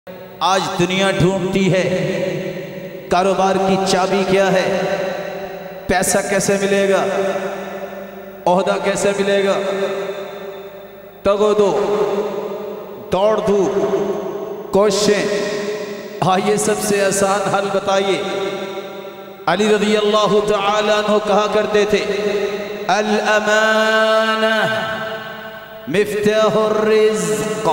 آج دنیا ڈھونڈتی ہے کاروبار کی چابی کیا ہے، پیسہ کیسے ملے گا، عہدہ کیسے ملے گا، تگو دو دوڑ دو کوششیں۔ آئیے سب سے آسان حل بتائیے۔ علی رضی اللہ تعالیٰ عنہ کہا کرتے تھے الامانہ مفتاح الرزق،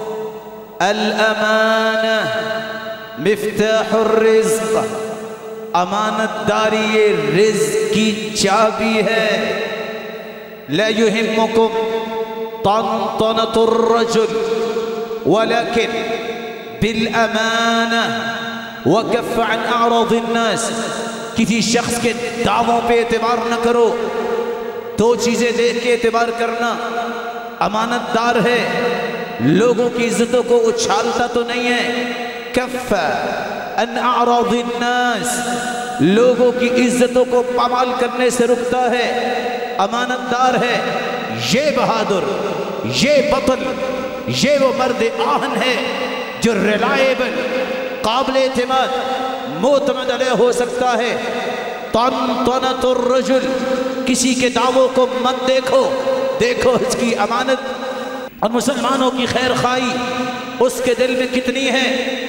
الامانہ مفتاح الرزق، امانت داری یہ رزق کی چابی ہے۔ لا يهمكم طنطنة الرجل ولكن بالامانہ وكف عن اعراض الناس۔ کسی شخص کے دعووں پہ اعتبار نہ کرو، دو چیزیں دیکھ کے اعتبار کرنا، امانت دار ہے، لوگوں کی عزتوں کو اچھالتا تو نہیں ہے، کف عن اعراض الناس، لوگوں کی عزتوں کو پامال کرنے سے رکتا ہے، امانت دار ہے۔ یہ بہادر، یہ بطل، یہ وہ مرد آہن ہے جو ریلائیبل، قابل اعتماد، معتمد علیہ ہو سکتا ہے۔ طنطنۃ الرجل، کسی کے دعووں کو مت دیکھو، دیکھو اس کی امانت اور مسلمانوں کی خیر خواہی اس کے دل میں کتنی ہے۔